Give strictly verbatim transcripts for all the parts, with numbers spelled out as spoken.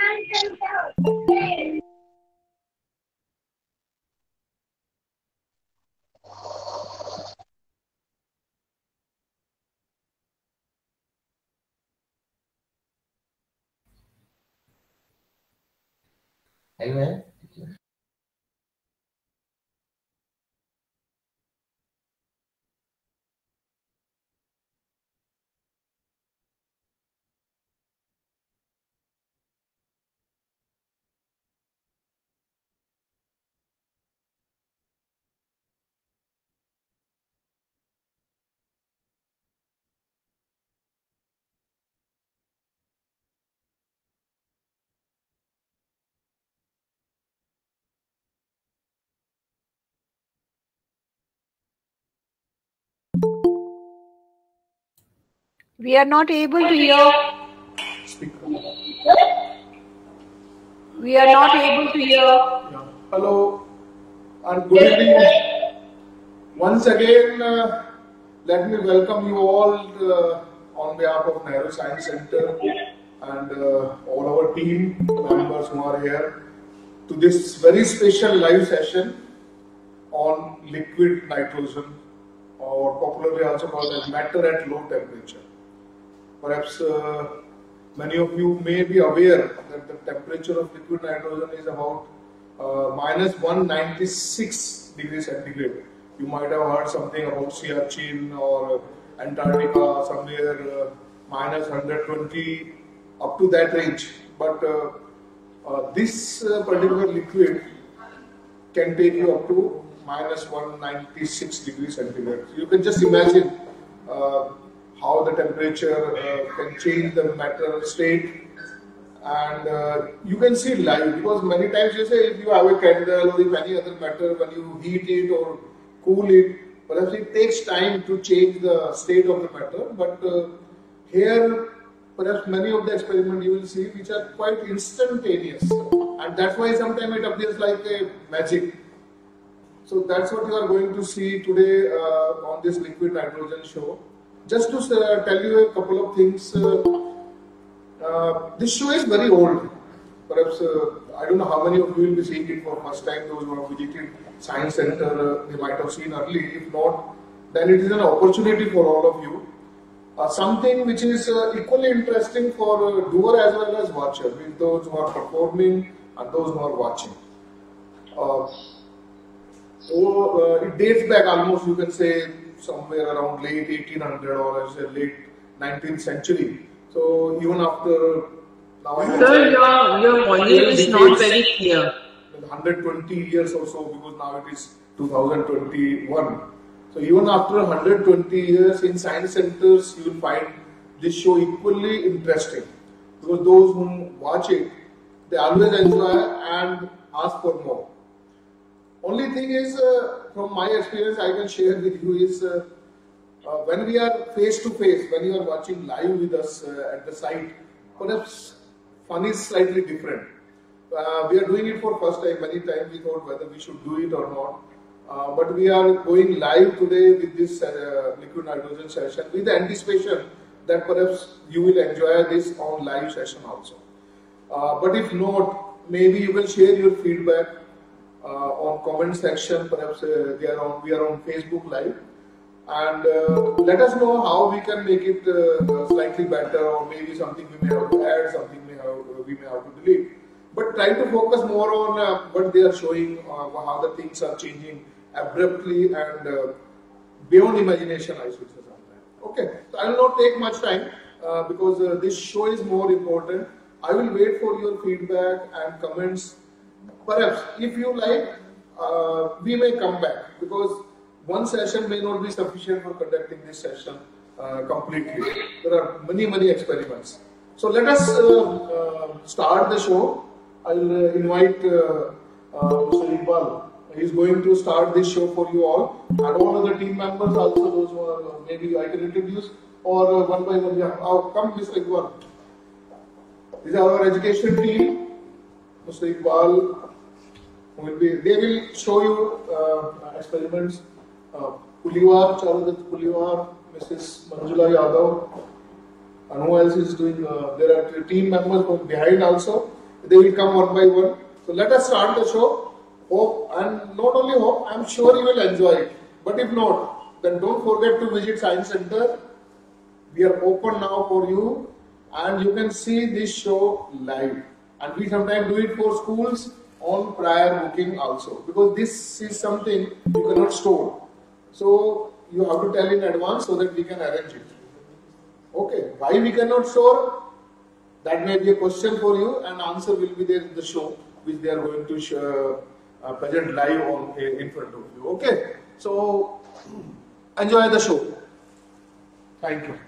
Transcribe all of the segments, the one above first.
Amen. We are not able to hear. We are not able to hear. Yeah. Hello and good evening. Once again, uh, let me welcome you all uh, on behalf of Nehru Science Center and uh, all our team members who are here to this very special live session on liquid nitrogen, or popularly also called as matter at low temperature. Perhaps uh, many of you may be aware that the temperature of liquid nitrogen is about uh, minus one hundred ninety-six degrees centigrade. You might have heard something about Siachen or Antarctica, somewhere uh, minus one hundred twenty, up to that range. But uh, uh, this uh, particular liquid can take you up to minus one hundred ninety-six degrees centigrade. So you can just imagine uh, how the temperature uh, can change the matter state, and uh, you can see live, because many times you say if you have a candle or if any other matter, when you heat it or cool it, perhaps it takes time to change the state of the matter, but uh, here perhaps many of the experiments you will see which are quite instantaneous, and that's why sometimes it appears like a magic. So that's what you are going to see today uh, on this liquid nitrogen show. Just to uh, tell you a couple of things, uh, uh, this show is very old. Perhaps, uh, I don't know how many of you will be seeing it for first time. Those who have visited Science Center, uh, they might have seen early. If not, then it is an opportunity for all of you. Uh, something which is uh, equally interesting for uh, doer as well as watcher, with those who are performing and those who are watching. Uh, so uh, it dates back almost, you can say, somewhere around late eighteen hundred or I say late nineteenth century. So even after now, sir, your your volume is not very clear. one hundred twenty years or so, because now it is two thousand twenty-one. So even after one hundred twenty years in science centers, you will find this show equally interesting, because those who watch it, they always enjoy and ask for more. Only thing is, uh, from my experience, I can share with you is uh, uh, when we are face to face, when you are watching live with us uh, at the site, perhaps fun is slightly different. Uh, we are doing it for first time. Many times we thought whether we should do it or not. Uh, but we are going live today with this uh, liquid nitrogen session with the anticipation that perhaps you will enjoy this on live session also. Uh, but if not, maybe you will share your feedback Uh, on comment section. Perhaps uh, they are on, we are on Facebook Live, and uh, let us know how we can make it uh, slightly better, or maybe something we may have to add, something we, have, we may have to delete. But try to focus more on uh, what they are showing, uh, how the things are changing abruptly and uh, beyond imagination, I should say sometimes. Okay, so I will not take much time uh, because uh, this show is more important. I will wait for your feedback and comments. Perhaps, if you like, uh, we may come back, because one session may not be sufficient for conducting this session uh, completely. There are many, many experiments. So let us uh, uh, start the show. I'll uh, invite uh, uh, Mister Iqbal. He is going to start this show for you all, and all other team members also, those who are, uh, maybe I can introduce, or uh, one by one. Yeah, oh, come Mister Iqbal. This is our education team. Mister Iqbal will be, they will show you uh, experiments. Uh, Puliwar, Charudat Puliwar, Missus Manjula Yadav, and who else is doing, uh, there are team members from behind also. They will come one by one. So let us start the show. Hope, and not only hope, I am sure you will enjoy it. But if not, then don't forget to visit Science Center. We are open now for you, and you can see this show live. And we sometimes do it for schools on prior booking also, because this is something you cannot store. So you have to tell in advance so that we can arrange it. Okay, why we cannot store? That may be a question for you, and answer will be there in the show, which they are going to show, uh, present live on uh, in front of you. Okay, so enjoy the show. Thank you.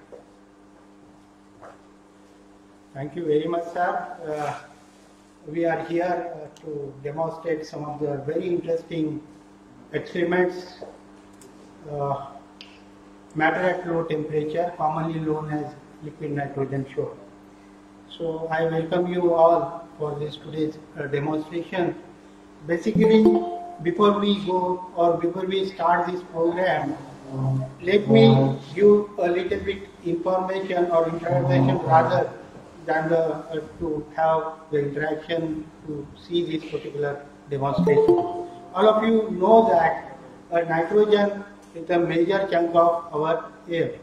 Thank you very much, sir. Uh, we are here uh, to demonstrate some of the very interesting experiments. Uh, matter at low temperature, commonly known as liquid nitrogen show. So I welcome you all for this today's uh, demonstration. Basically, before we go or before we start this program, let me give a little bit information or introduction rather than the, uh, to have the interaction to see this particular demonstration. All of you know that uh, nitrogen is a major chunk of our air.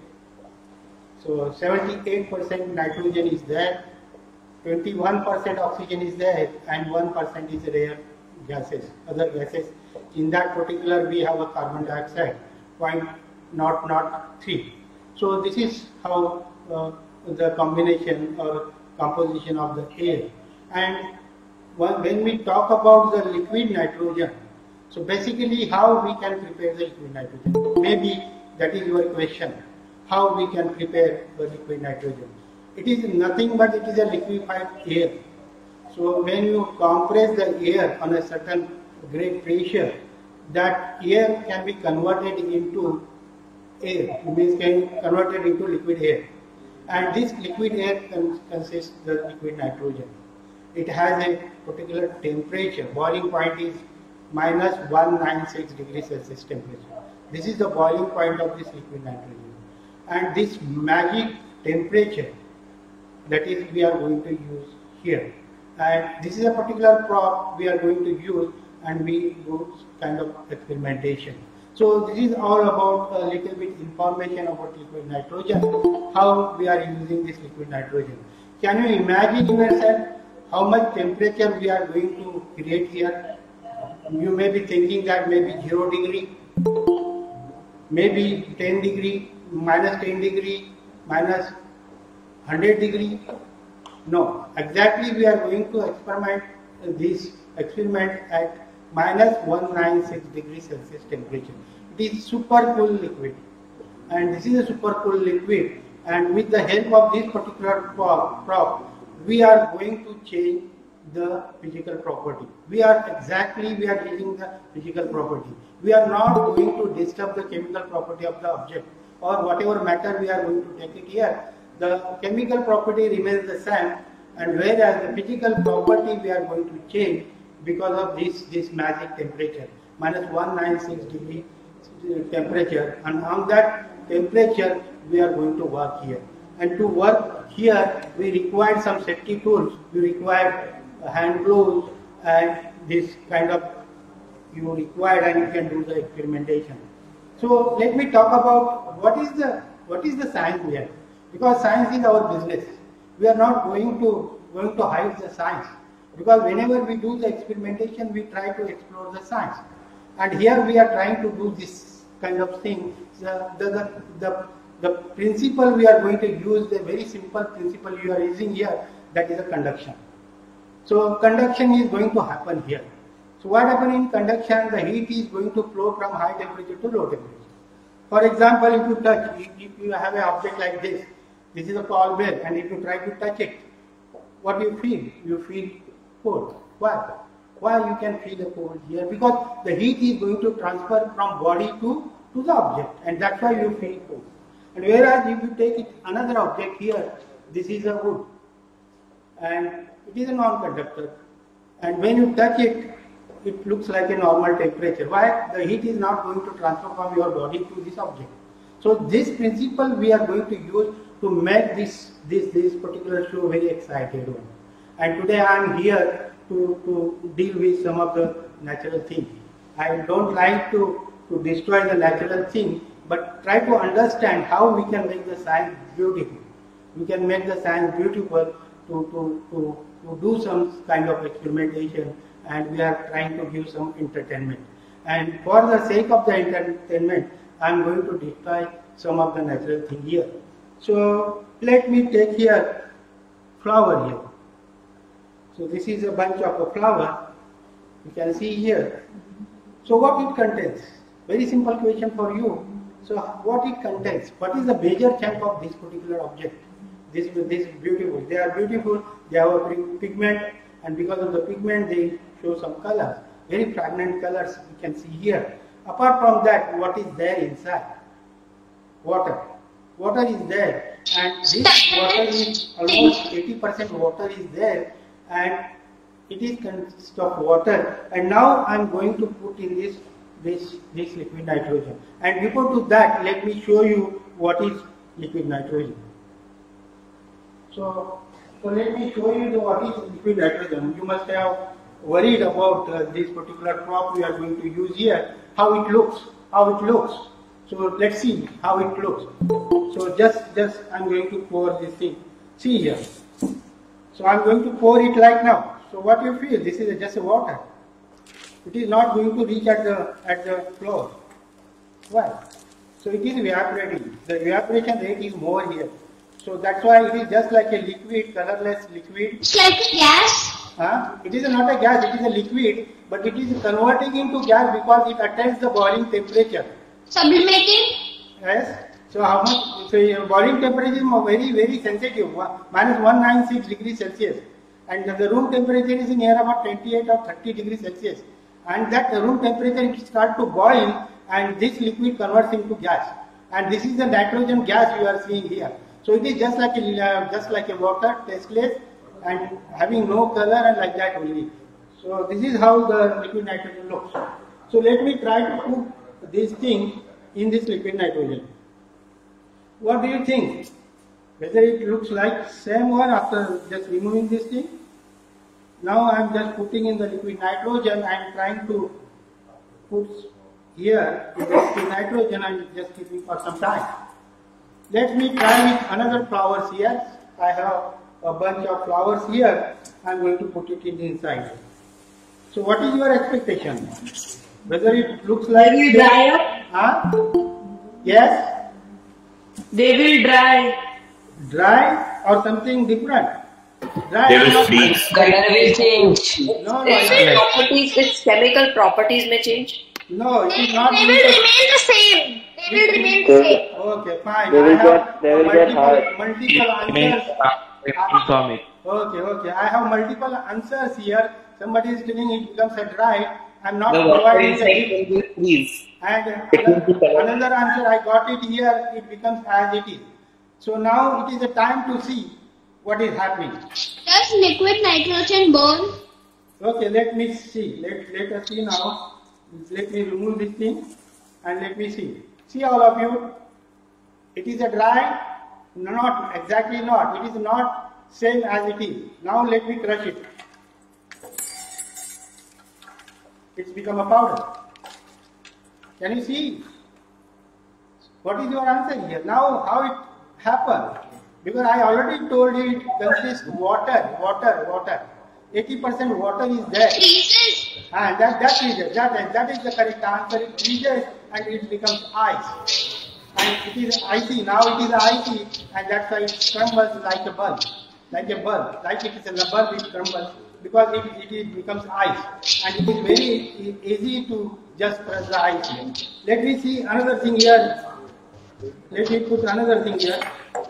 So seventy-eight percent nitrogen is there, twenty-one percent oxygen is there, and one percent is rare gases, other gases. In that particular we have a carbon dioxide, point not not three. So this is how uh, the combination or composition of the air. And when we talk about the liquid nitrogen, so basically how we can prepare the liquid nitrogen? Maybe that is your question. How we can prepare the liquid nitrogen? It is nothing but it is a liquefied air. So when you compress the air on a certain great pressure, that air can be converted into air, it means can be converted into liquid air. And this liquid air consists of the liquid nitrogen. It has a particular temperature. Boiling point is minus one hundred ninety-six degrees Celsius temperature. This is the boiling point of this liquid nitrogen. And this magic temperature, that is we are going to use here. And this is a particular prop we are going to use, and we do kind of experimentation. So this is all about a little bit information about liquid nitrogen, how we are using this liquid nitrogen. Can you imagine yourself how much temperature we are going to create here? You may be thinking that maybe zero degree, maybe ten degree, minus ten degree, minus one hundred degree. No, exactly we are going to experiment this experiment at minus one hundred ninety-six degrees Celsius temperature. It is super cool liquid, and this is a super cool liquid, and with the help of this particular prop, we are going to change the physical property. We are exactly we are using the physical property. We are not going to disturb the chemical property of the object or whatever matter we are going to take it here. The chemical property remains the same, and whereas the physical property we are going to change because of this this magic temperature, minus one hundred ninety-six degree temperature, and on that temperature we are going to work here. And to work here we require some safety tools. We require hand gloves and this kind of you require, and you can do the experimentation. So let me talk about what is the what is the science here, because science is our business. We are not going to going to hide the science, because whenever we do the experimentation we try to explore the science, and here we are trying to do this kind of thing. The the the, the, the principle we are going to use, the very simple principle you are using here, that is a conduction. So conduction is going to happen here. So what happens in conduction? The heat is going to flow from high temperature to low temperature. For example, if you touch, if you have an object like this, this is a ball bear, and if you try to touch it, what do you feel? You feel cold. Why? Why you can feel the cold here? Because the heat is going to transfer from body to, to the object, and that's why you feel cold. And whereas if you take it, another object here, this is a wood, and it is a non-conductor, and when you touch it, it looks like a normal temperature. Why? The heat is not going to transfer from your body to this object. So this principle we are going to use to make this this this particular show very excited one. And today I am here to, to deal with some of the natural things. I don't like to, to destroy the natural thing, but try to understand how we can make the science beautiful. We can make the science beautiful to, to, to, to do some kind of experimentation, and we are trying to give some entertainment. And for the sake of the entertainment, I am going to destroy some of the natural thing here. So let me take here flower here. So this is a bunch of a flower. You can see here. So what it contains? Very simple question for you. So what it contains? What is the major chunk of this particular object? This, this is beautiful. They are beautiful. They have a pigment, and because of the pigment, they show some colors. Very fragrant colors you can see here. Apart from that, what is there inside? Water. Water is there, and this water is almost eighty percent water is there, and it is consists of water. And now I am going to put in this this this liquid nitrogen. And before to that, let me show you what is liquid nitrogen. So, so let me show you the, what is liquid nitrogen. You must have worried about uh, this particular crop we are going to use here, how it looks, how it looks. So let's see how it looks. So just, just I'm going to pour this thing. See here. So I'm going to pour it like now. So what you feel? This is just a water. It is not going to reach at the at the floor. Why? So it is evaporating. The evaporation rate is more here. So that's why it is just like a liquid, colorless liquid. It's like a gas. Huh? It is not a gas, it is a liquid, but it is converting into gas because it attains the boiling temperature. Sublimating? Yes. So how much? So your boiling temperature is very, very sensitive, minus one hundred ninety-six degrees Celsius. And the room temperature is near about twenty-eight or thirty degrees Celsius. And that room temperature it starts to boil, and this liquid converts into gas. And this is the nitrogen gas you are seeing here. So it is just like a, uh, just like a water, tasteless, and having no color and like that only. So this is how the liquid nitrogen looks. So let me try to put this thing in this liquid nitrogen. What do you think? Whether it looks like same one after just removing this thing? Now I am just putting in the liquid nitrogen. I am trying to put here in the liquid nitrogen and just keeping for some time. Let me try with another flowers here. I have a bunch of flowers here. I am going to put it in the inside. So what is your expectation? Whether it looks like... They will dry up? Huh? Yes? They will dry. Dry or something different? Dry They or will not freeze. dry? Color will change. No, no, Its no. properties, its chemical properties may change. No, it They, is not. they will remain the same. They will remain the same. Okay, fine. They will I have get- they will get multiple, hard. multiple answers. From it. Okay, okay. I have multiple answers here. Somebody is telling it becomes a dry. I'm not The water providing the inside will freeze. And It will be colored. another answer, I got it here. It becomes as it is. So now it is a time to see what is happening. Does liquid nitrogen burn? Okay, let me see. Let, let us see now. Let me remove this thing and let me see. See all of you. It is a dry? No, not exactly not. It is not same as it is. Now let me crush it. It's become a powder. Can you see? What is your answer here? Now how it happened? Because I already told you it consists water, water, water. eighty percent water is there. Freezes? And that, that is that, that is the correct answer. It freezes and it becomes ice. And it is icy. Now it is icy, and that's why it crumbles like a bulb. Like a bulb. Like it is a bulb, it crumbles. Because it, it is, becomes ice. And it is very e- easy to just crush the ice here. Let me see another thing here. Let me put another thing here.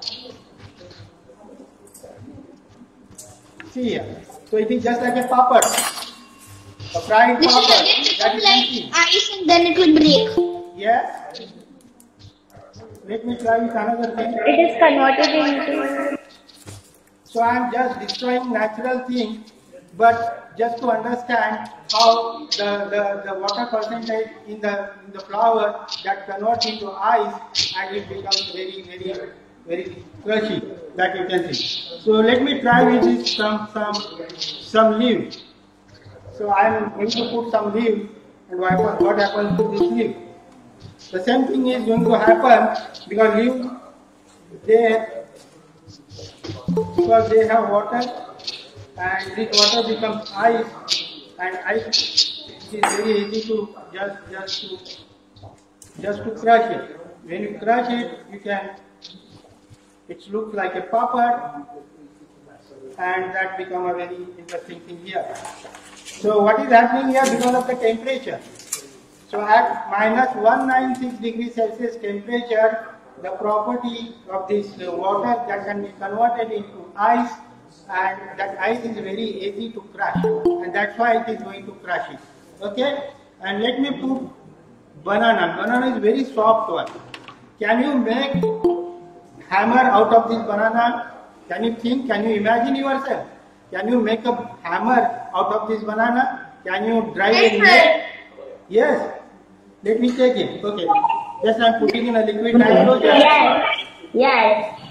See here. So it is just like a papad. A fried This will papad. again That become is like easy. ice and then it will break. Yes. Let me try with another thing. It is converted into. So I am just destroying natural things, but just to understand how the, the, the water percentage in the in the flower that converts into ice and it becomes very very very crushy that you can see. So let me try with this some some some leaves. So I am going to put some leaves, and what, what happens to this leaf? The same thing is going to happen because leaves they because they have water, and this water becomes ice, and ice is very easy to just just to just to crush it. When you crush it, you can. It looks like a popper, and that become a very interesting thing here. So what is happening here because of the temperature? So at minus one hundred ninety-six degrees Celsius temperature, the property of this uh, water that can be converted into ice, and that ice is very easy to crush, and that's why it is going to crush it. Okay, and let me put banana. Banana is very soft one. Can you make hammer out of this banana? Can you think? Can you imagine yourself? Can you make a hammer out of this banana? Can you drive a nail? Yes. Let me take it. Okay. Just I'm putting in a liquid nitrogen. Yes. Yes.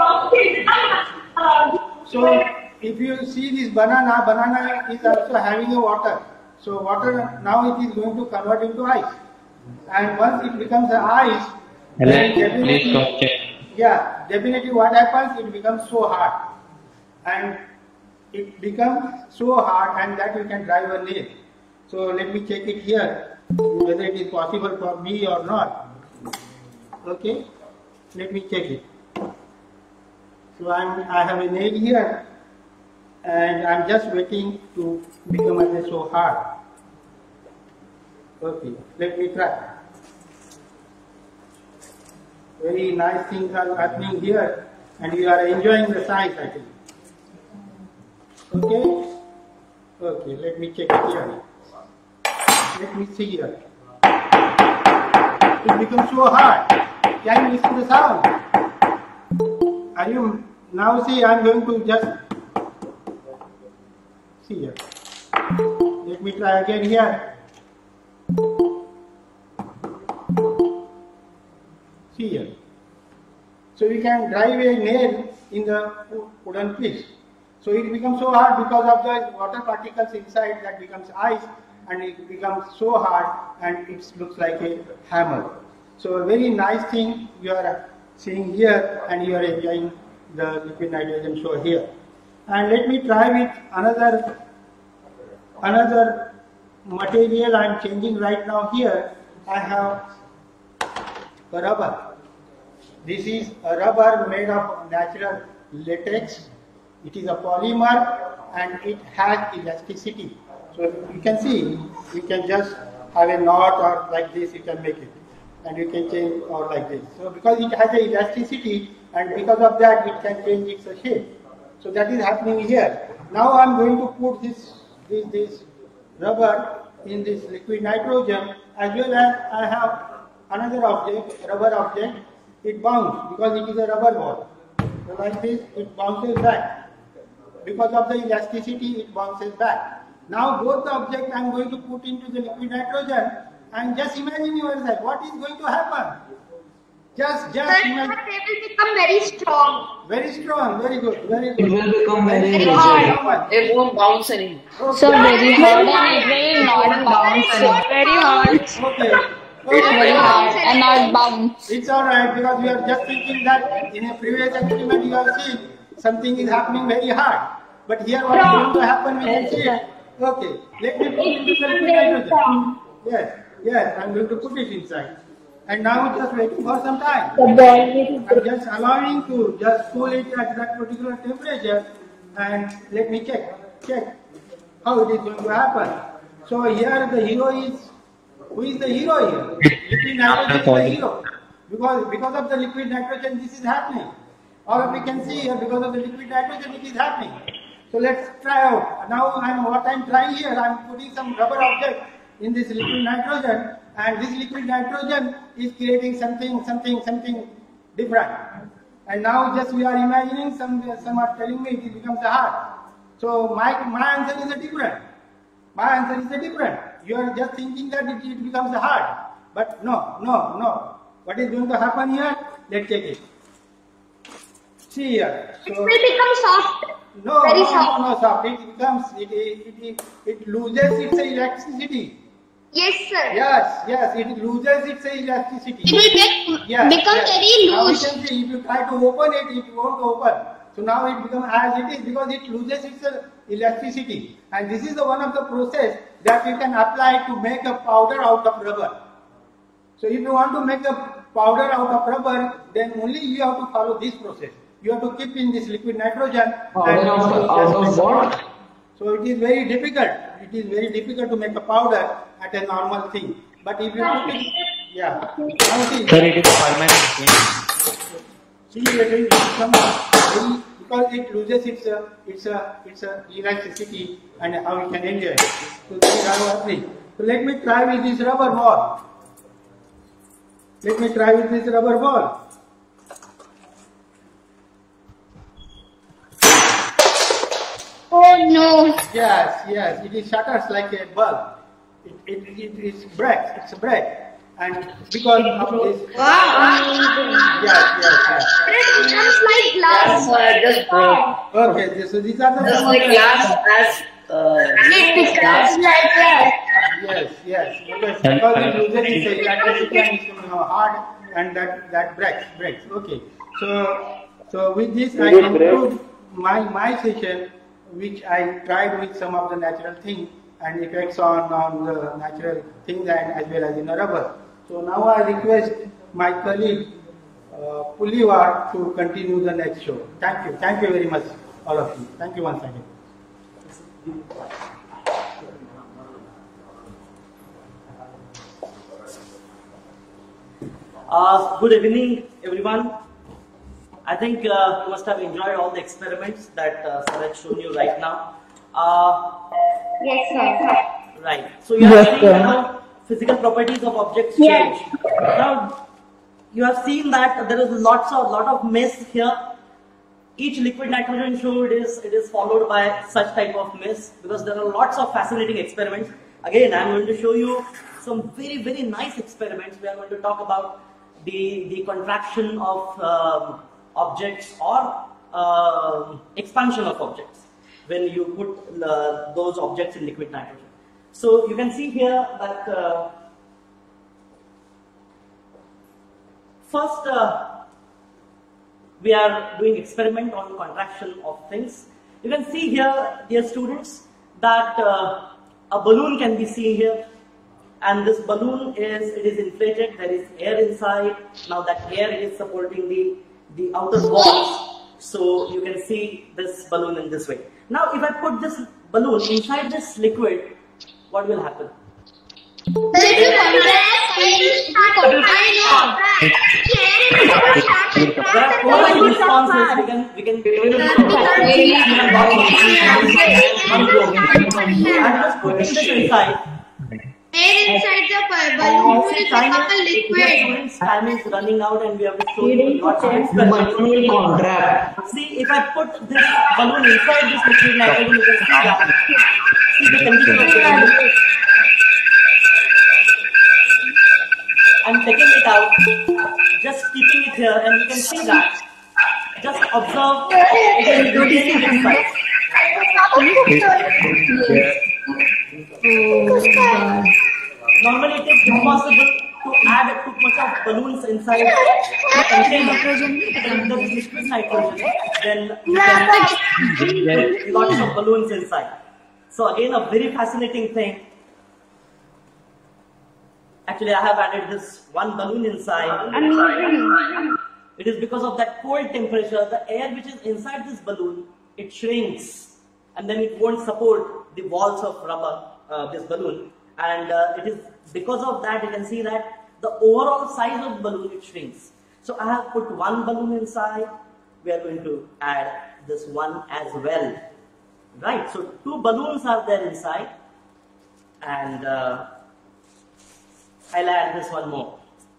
So if you see this banana, banana is also having a water. So water now it is going to convert into ice. And once it becomes a ice, then definitely, yeah, definitely what happens, it becomes so hard. And it becomes so hard, and that you can drive a nail. So let me check it here, whether it is possible for me or not. Okay, let me check it. So I'm, I have a nail here, and I'm just waiting to become a so hard. Okay, let me try. Very nice things are happening here, and you are enjoying the science, I think. Okay? Okay, let me check it here. Let me see here. It becomes so hard. Can you listen to the sound? Are you now see I'm going to just see here. Let me try again here. See here. So we can drive a nail in the wooden piece. So it becomes so hard because of the water particles inside that becomes ice, and it becomes so hard and it looks like a hammer. So a very nice thing you are seeing here, and you are enjoying the liquid nitrogen show here. And let me try with another another material I am changing right now here. I have a rubber. This is a rubber made of natural latex. It is a polymer, and it has elasticity. So you can see, you can just have a knot, or like this you can make it, and you can change or like this. So because it has a elasticity, and because of that it can change its shape. So that is happening here. Now I am going to put this, this, this rubber in this liquid nitrogen, as well as I have another object, rubber object. It bounces because it is a rubber ball. So like this, it bounces back. Because of the elasticity, it bounces back. Now both the objects I am going to put into the liquid nitrogen, and just imagine yourself, what is going to happen? Just, just Sir, imagine. they will become very strong. Very strong, very good, very good. It will become very Very rigid. hard. It won't bounce anymore. Okay. So very hard, and it will not bounce. Very hard. Okay. It's very hard and not bounce. It's alright, because we are just thinking that in a previous experiment you have seen something is happening very hard. But here what is going to happen, we can see it. Okay, let me put it into the liquid nitrogen. Yes, yes, I'm going to put it inside. And now just waiting for some time. I'm just allowing to just cool it at that particular temperature, and let me check, check how it is going to happen. So here the hero is, who is the hero here? Liquid nitrogen is the hero. Because, because of the liquid nitrogen this is happening. Or we can see here, because of the liquid nitrogen it is happening. So let's try out. Now I'm, what I'm trying here, I'm putting some rubber object in this liquid nitrogen, and this liquid nitrogen is creating something, something, something different. And now just we are imagining, some, some are telling me it becomes a heart. So my, my answer is a different. My answer is a different. You are just thinking that it, it becomes a heart. But no, no, no. What is going to happen here? Let's check it. See here. It So, will become soft. no, very no, soft. no, no, soft. It becomes, it, it, it, it loses its elasticity. Yes, sir. Yes, yes, it loses its elasticity. It will make, Yes, become yes. very Now you loose. can see if you try to open it, it won't open. So now it becomes as it is because it loses its uh, elasticity. And this is the one of the process that you can apply to make a powder out of rubber. So if you want to make a powder out of rubber, then only you have to follow this process. You have to keep in this liquid nitrogen. Powder and out of- out of what? So it is very difficult. It is very difficult to make a powder at a normal thing. But if you put it, yeah. Now see, Sir, it is permanent thing. see it is some very, because it loses its uh, its uh, its uh, elasticity and how you can enjoy it. So this is how I think. So let me try with this rubber ball. Let me try with this rubber ball. Oh no. Yes, yes, it is shatters like a bulb. It, it, it is breaks, it's a break. And because of this, yes, yes, yes. It becomes like glass. So I just broke. Okay, so these are the Just like glass as uh, It becomes like that. Yes, yes, because, because it loses its elasticity and it's you know, hard and that, that breaks, breaks. Okay, so so with this I conclude my, my session, which I tried with some of the natural things and effects on, on the natural things and as well as in the rubber. So now I request my colleague uh, Puliwar to continue the next show. Thank you, thank you very much all of you. Thank you once again. Uh, good evening, everyone. I think uh, you must have enjoyed all the experiments that uh, Sir has shown you right now. Uh, Yes, sir. right. So you have seen how physical properties of objects Yes. change. Now you have seen that there is lots of lot of mist here. Each liquid nitrogen show it is it is followed by such type of mist because there are lots of fascinating experiments. Again, I am going to show you some very very nice experiments. We are going to talk about the the contraction of um, objects or uh, expansion of objects when you put uh, those objects in liquid nitrogen. So you can see here that uh, first uh, we are doing experiment on contraction of things. You can see here, dear students, that uh, a balloon can be seen here, and this balloon is it is inflated. There is air inside. Now that air is supporting the the outer walls. So you can see this balloon in this way. Now if I put this balloon inside this liquid, what will happen? It will contract. It will contract. There are four responses. We can we can. I'm just putting this inside. Air inside the balloon will become a liquid. Students' time is running out, and we have to show you lots of experiments. will contract. See, if I put this balloon inside this liquid nitrogen, you can see that. See the condition of the balloon. I'm taking it out, just keeping it here, and you can see that. Just observe it is retaining its size. Normally, it is impossible to add too much of balloons inside the container. When there is liquid nitrogen, then you can put lots of balloons inside. So again, a very fascinating thing. Actually, I have added this one balloon inside. It is because of that cold temperature, the air which is inside this balloon, it shrinks, and then it won't support the walls of rubber, uh, this balloon. And uh, it is because of that, you can see that the overall size of the balloon, it shrinks. So I have put one balloon inside. We are going to add this one as well. Right, so two balloons are there inside, and uh, I'll add this one more.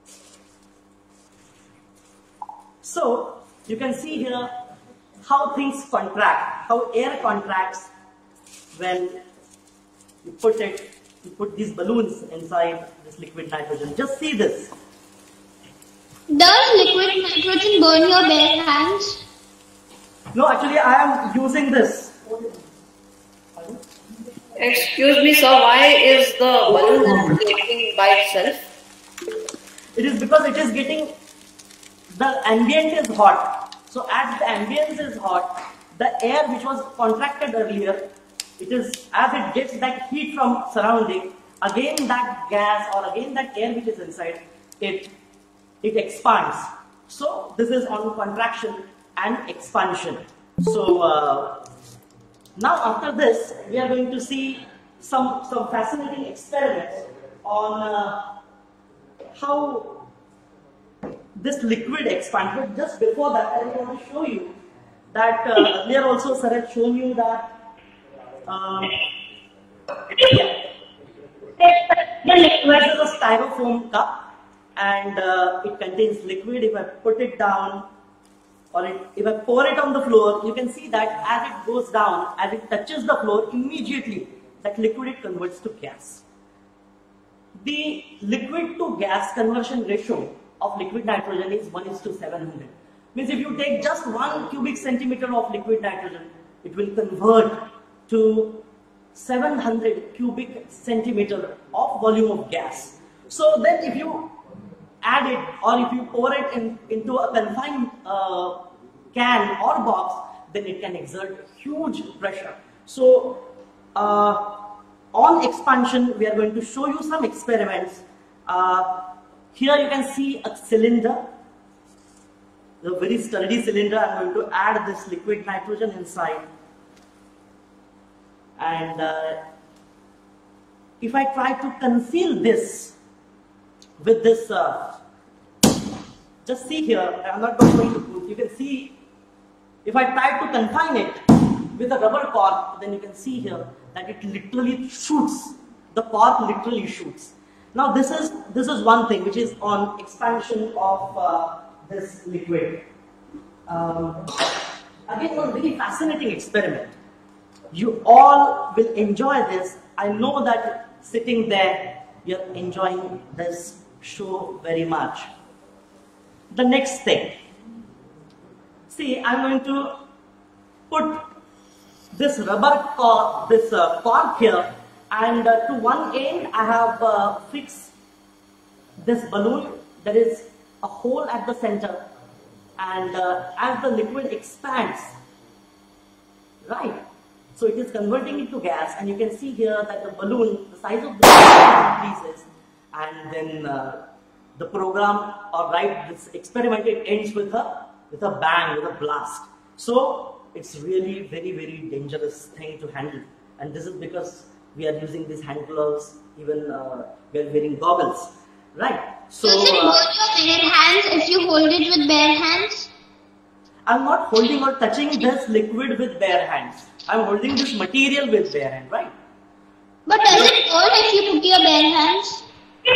So you can see here how things contract, how air contracts when you put it, you put these balloons inside this liquid nitrogen. Just see this. Does liquid nitrogen burn your bare hands? No, actually I am using this. Excuse me, sir, why is the balloon inflating by itself? It is because it is getting, the ambient is hot. So as the ambience is hot, the air which was contracted earlier, it is, as it gets that heat from surrounding, again that gas or again that air which is inside, it, it expands. So this is on contraction and expansion. So uh, now after this, we are going to see some, some fascinating experiments on uh, how this liquid expands. But just before that, I want to show you that uh, earlier also sir had shown you that um, yeah. This is a styrofoam cup and uh, it contains liquid. If I put it down or it, if I pour it on the floor, you can see that as it goes down, as it touches the floor, immediately that liquid it converts to gas. The liquid to gas conversion ratio of liquid nitrogen is one is to seven hundred. Means if you take just one cubic centimeter of liquid nitrogen, it will convert to seven hundred cubic centimeter of volume of gas. So then if you add it or if you pour it in, into a confined uh, can or box, then it can exert huge pressure. So uh, on expansion, we are going to show you some experiments. Uh, here you can see a cylinder, a very sturdy cylinder. I'm going to add this liquid nitrogen inside. And uh, if I try to conceal this with this, uh, just see here, I'm not going to prove, you can see, if I try to confine it with a rubber cork, then you can see here that it literally shoots, the cork literally shoots. Now this is, this is one thing which is on expansion of uh, this liquid. Um, again, one very fascinating experiment. You all will enjoy this. I know that sitting there, you're enjoying this show very much. The next thing. See, I'm going to put this rubber cork, this uh, cork here, and uh, to one end I have uh, fixed this balloon. There is a hole at the center, and uh, as the liquid expands, right? So it is converting into gas, and you can see here that the balloon, the size of the balloon increases, and then uh, the program, or right, this experiment, it ends with a with a bang, with a blast. So it's really very very dangerous thing to handle, and this is because we are using these hand gloves, even uh, we are wearing goggles, right? So Does it uh, hurt your bare hands if you hold it with bare hands? I'm not holding or touching this liquid with bare hands. I'm holding this material with bare hand, right? But does it hurt if you put your bare hands?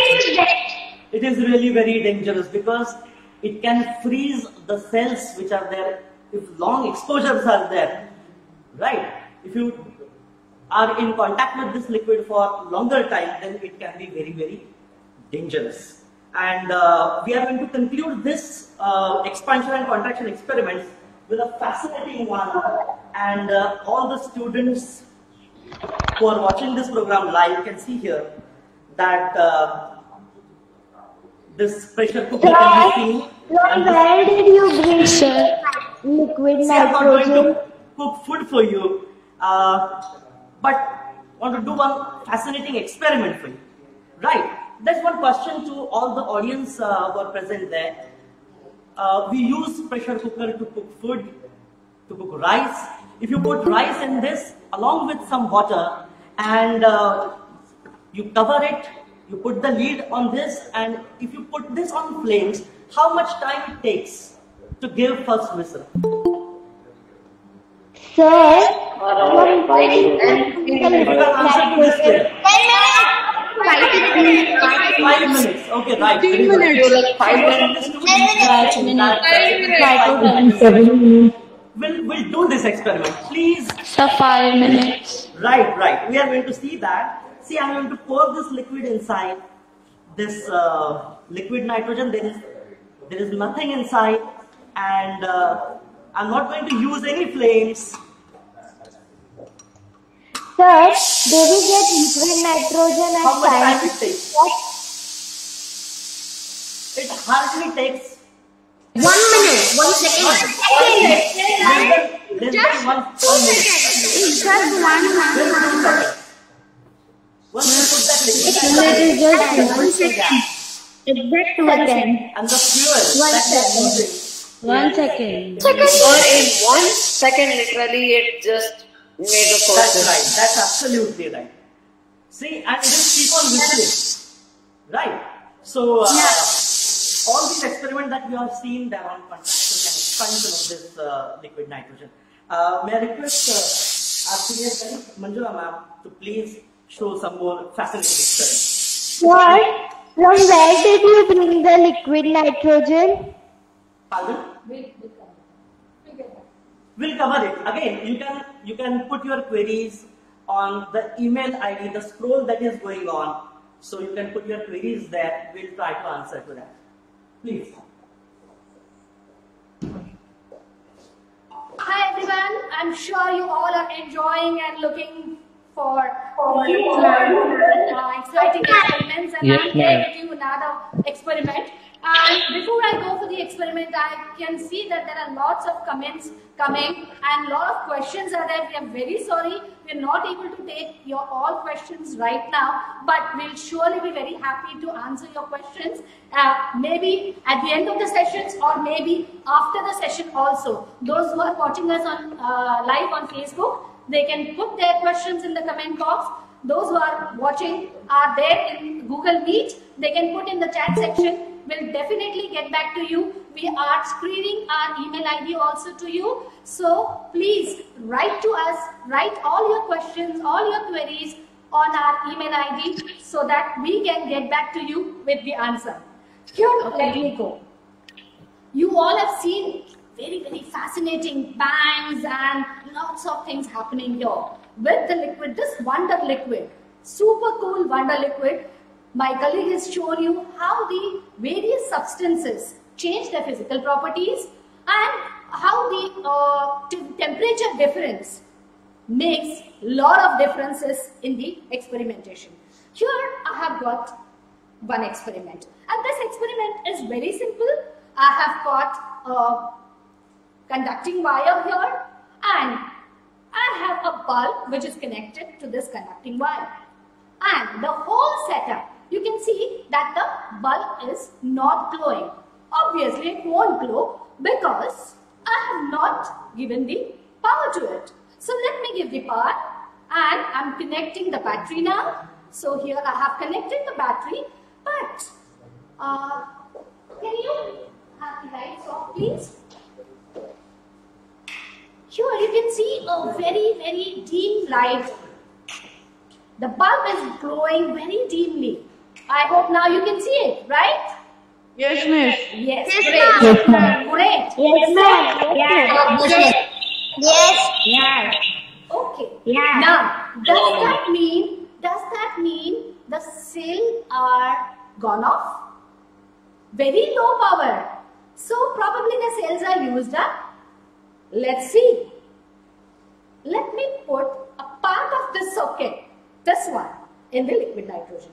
It is really very dangerous because it can freeze the cells which are there if long exposures are there, right? If you are in contact with this liquid for longer time, then it can be very, very dangerous. And uh, we are going to conclude this uh, expansion and contraction experiments with a fascinating one. And uh, all the students who are watching this program live can see here that uh, this pressure cooker can be seen. And this, Where did you bring sir liquid see, I'm not going nitrogen? to cook food for you, uh, but want to do one fascinating experiment for you. Right? There's one question to all the audience uh, who are present there. Uh, we use pressure cooker to cook food, to cook rice. If you put rice in this along with some water and uh, you cover it, you put the lid on this, and if you put this on flames, how much time it takes to give first whistle? Sir, If you can answer to this question. Five minutes. Okay, right. Fifteen minutes. Five minutes. We'll, we'll do this experiment. Please. Sir, five minutes. Right, right. We are going to see that. See, I'm going to pour this liquid inside. This uh, liquid nitrogen, there is there is nothing inside, and uh, I'm not going to use any flames. Sir, do we get liquid nitrogen and How much time it science? takes? It hardly takes One minute, one second. less Just than one, two one minute. seconds. Just one minute. Once you put that liquid It nitrogen is just and one second. Exact one second. and the fuel One that they are second. using, One second. Or in one second, literally, it just made the that's process. right. That's absolutely right. See, and it will keep on whistling. Right. So, uh, all these experiments that we have seen, they are on contraction and expansion of this uh, liquid nitrogen. Uh, may I request uh, our senior colleague, Manjula ma'am, to please show some more fascinating experiments. What? From where did you bring the liquid nitrogen? Pardon? We'll cover it. Again, you can you can put your queries on the email I D, the scroll that is going on. So you can put your queries there. We'll try to answer to that. Please. Hi everyone, I'm sure you all are enjoying and looking for, for uh, exciting experiments, and Yes, I'm here ma'am. with you another experiment. And before I go for the experiment, I can see that there are lots of comments coming and lot of questions are there. We are very sorry, we are not able to take your all questions right now, but we'll surely be very happy to answer your questions. Uh, maybe at the end of the sessions or maybe after the session also. Those who are watching us on uh, live on Facebook, they can put their questions in the comment box. Those who are watching are there in Google Meet, they can put in the chat section. We'll definitely get back to you. We are screening our email I D also to you. So please write to us, write all your questions, all your queries on our email I D so that we can get back to you with the answer. Here, let me go. You all have seen very, very fascinating bangs and lots of things happening here with the liquid, this wonder liquid, super cool wonder liquid. My colleague has shown you how the various substances change their physical properties and how the uh, temperature difference makes lot of differences in the experimentation. Here I have got one experiment, and this experiment is very simple. I have got a conducting wire here and I have a bulb which is connected to this conducting wire, and the whole setup, you can see that the bulb is not glowing. Obviously it won't glow because I have not given the power to it. So let me give the power, and I'm connecting the battery now. So here I have connected the battery, but uh, can you have the lights off please? Here you can see a very very dim light. The bulb is glowing very dimly. I hope now you can see it, right? Yes, miss. Yes, Yes, great. ma'am. Great. Yes, ma'am. Yes. Yes. Yes. Okay. Yeah. Now, does that mean, does that mean the cells are gone off? Very low power. So probably the cells are used up. Let's see. Let me put a part of this socket, this one, in the liquid nitrogen.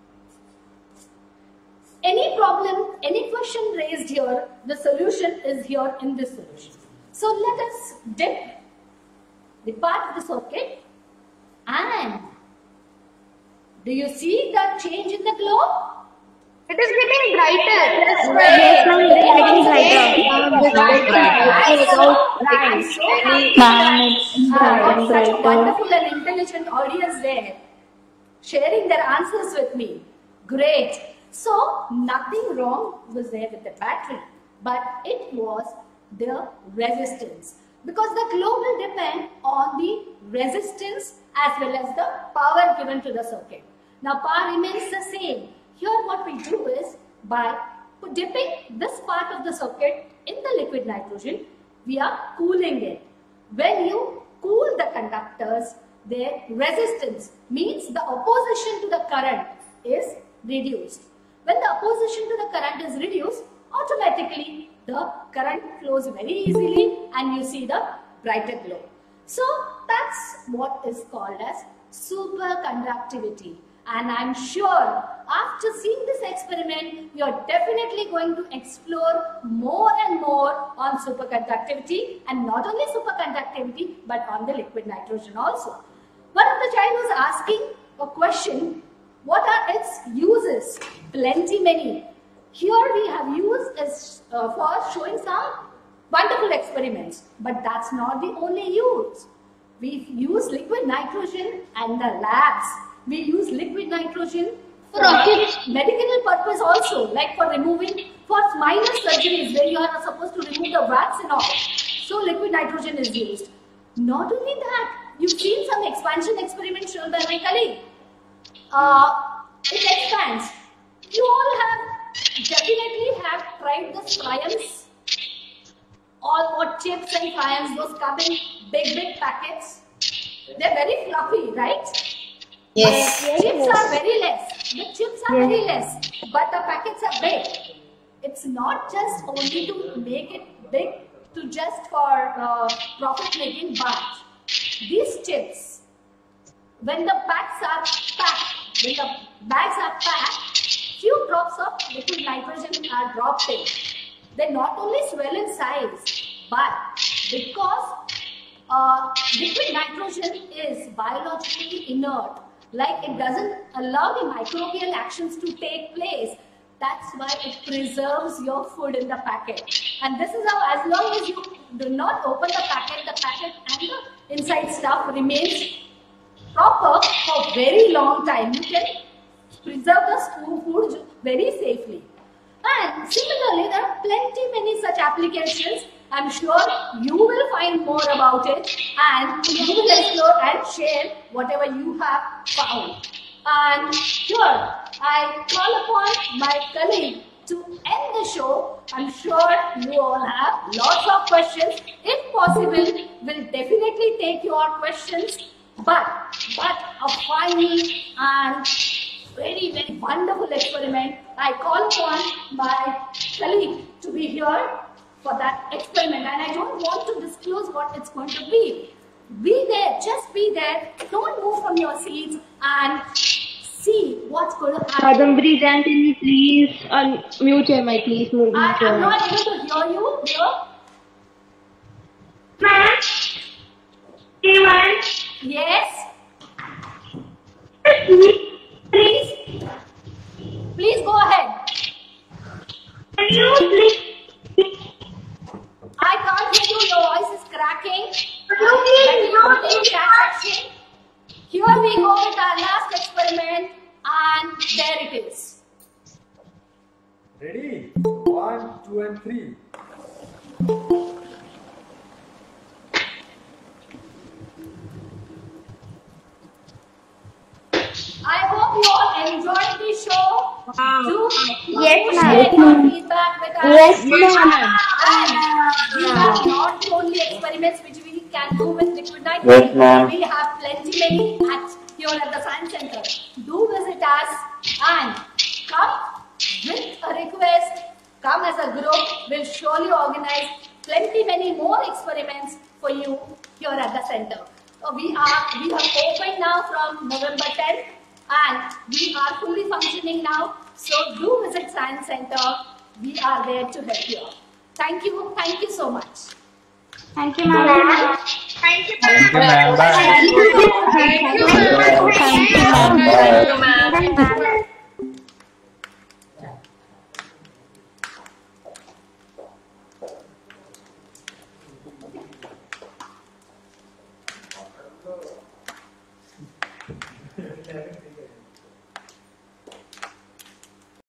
Any problem, any question raised here, the solution is here in this solution. So let us dip the part of the socket, and do you see the change in the glow? It is getting brighter. That's Yes, ma'am. It's getting brighter. I'm so happy Ma'am, it's that getting such a brighter. wonderful and intelligent audience there, sharing their answers with me. Great. So nothing wrong was there with the battery, but it was the resistance, because the glow will depend on the resistance as well as the power given to the circuit. Now power remains the same. Here what we do is, by dipping this part of the circuit in the liquid nitrogen, we are cooling it. When you cool the conductors, their resistance, means the opposition to the current, is reduced. When the opposition to the current is reduced, automatically the current flows very easily and you see the brighter glow. So that's what is called as superconductivity. And I'm sure after seeing this experiment, you're definitely going to explore more and more on superconductivity, and not only superconductivity but on the liquid nitrogen also. One of the child was asking a question, what are its uses? Plenty many. Here we have used is uh, for showing some wonderful experiments, but that's not the only use. We use liquid nitrogen in the labs. We use liquid nitrogen for medical purpose also, like for removing, for minor surgeries where you are supposed to remove the wax and all. So liquid nitrogen is used. Not only that, you've seen some expansion experiment shown by my colleague. Uh, it expands. You all have definitely have tried the Triumphs, all what chips and Triumphs, those come in big big packets. They're very fluffy, right? Yes. The chips are very less. The chips are very less, but the packets are big. It's not just only to make it big to just for uh, profit making, but these chips, when the packs are packed, when the bags are packed, few drops of liquid nitrogen are dropped in. They not only swell in size, but because uh, liquid nitrogen is biologically inert, like it doesn't allow the microbial actions to take place, that's why it preserves your food in the packet. And this is how, as long as you do not open the packet, the packet and the inside stuff remains proper for very long time. You can preserve the food very safely. And similarly, there are plenty many such applications. I'm sure you will find more about it and you will explore and share whatever you have found. And here, I call upon my colleague to end the show. I'm sure you all have lots of questions. If possible, we'll definitely take your questions. But, but a final and very, very wonderful experiment. I call upon my colleague to be here for that experiment, and I don't want to disclose what it's going to be. Be there, just be there. Don't move from your seats and see what's going to happen. Kadambari, can you please unmute your mic, please move. I am not able to hear you. Here. Ma'am? Yes. Please, please go ahead. Can you please? I can't hear you. Your voice is cracking. Can you please chat section? Here we go with our last experiment, and there it is. Ready? One, two, and three. I hope you all enjoyed the show. Wow. Do Yes, share ma'am. your feedback with us. Yes, ma'am. And we have not the only experiments which we can do with liquid nitrogen. Yes, ma'am. We have plenty many at here at the Science Center. Do visit us and come with a request. Come as a group. We'll surely organize plenty many more experiments for you here at the center. So we are we have opened now from November tenth. And we are fully functioning now. So do visit Science Center. We are there to help you. Thank you. Thank you so much. Thank you, ma'am. Thank you, Thank you, ma'am. Bye. Thank you, ma'am. Thank you, ma'am. Thank you, ma'am. Eleven.